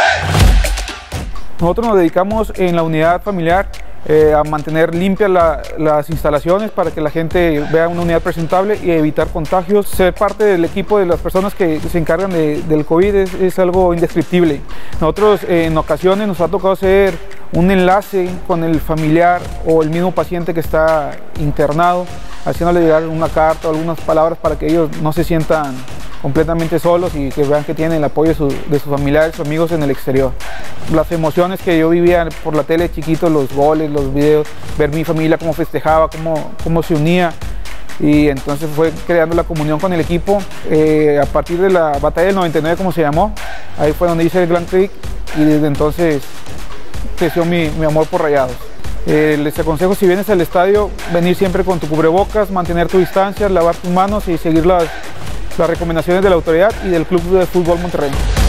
Nosotros nos dedicamos en la unidad familiar a mantener limpias las instalaciones para que la gente vea una unidad presentable y evitar contagios. Ser parte del equipo de las personas que se encargan del COVID es algo indescriptible. Nosotros en ocasiones nos ha tocado ser un enlace con el familiar o el mismo paciente que está internado, haciéndole llegar una carta o algunas palabras para que ellos no se sientan completamente solos y que vean que tienen el apoyo de sus familiares o amigos en el exterior. Las emociones que yo vivía por la tele de chiquito, los goles, los videos, ver mi familia cómo festejaba, cómo se unía, y entonces fue creando la comunión con el equipo. A partir de la batalla del 99, como se llamó, ahí fue donde hice el Grand Prix y desde entonces creció mi amor por Rayados. Les aconsejo, si vienes al estadio, venir siempre con tu cubrebocas, mantener tu distancia, lavar tus manos y seguir las recomendaciones de la autoridad y del Club de Fútbol Monterrey.